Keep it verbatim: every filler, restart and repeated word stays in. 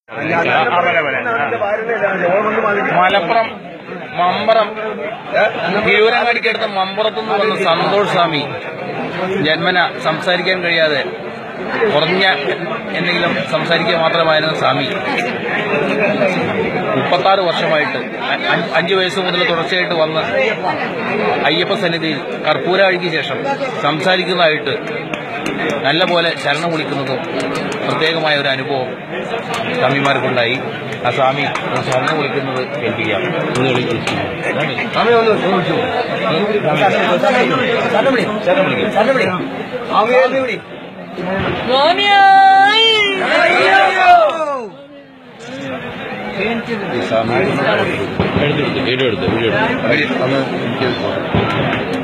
മലപ്പുറം മമ്പറം തിരൂരങ്ങാടിക്കടുത്ത മമ്പുറത്തുനിന്ന് വന്ന സന്തോഷ് സ്വാമി ജന്മന സംസാരിക്കാൻ കഴിയാതെ കുറഞ്ഞ എന്തെങ്കിലും സംസാരിക്കുക മാത്രമായിരുന്ന സ്വാമി മുപ്പത്താറ് വർഷമായിട്ട് അഞ്ചു വയസ്സ് മുതൽ തുടർച്ചയായിട്ട് വന്ന് അയ്യപ്പ സന്നിധിയിൽ കർപ്പൂര അഴുകിയ ശേഷം സംസാരിക്കുന്നതായിട്ട് നല്ലപോലെ ശരണം വിളിക്കുന്നതും പ്രത്യേകമായ ഒരു അനുഭവം സ്വാമിമാർക്കുണ്ടായി. ആ സ്വാമി ശരണം വിളിക്കുന്നത് കേൾപ്പിക്കാം. എടുത്തെടുത്ത് വീഡിയോ എടുത്ത് വീഡിയോ എടുത്ത്